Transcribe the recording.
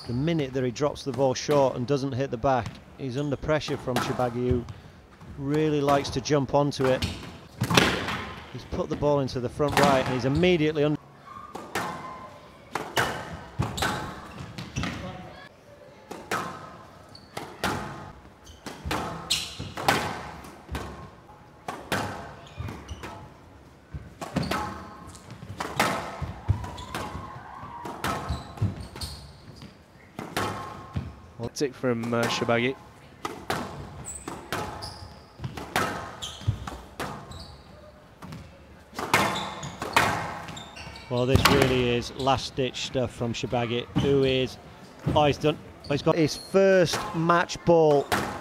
The minute that he drops the ball short and doesn't hit the back, he's under pressure from Shorbagy, who really likes to jump onto it. He's put the ball into the front right and he's immediately under. That's it from Shorbagy. Well, this really is last-ditch stuff from Shorbagy, who is, he's got his first match ball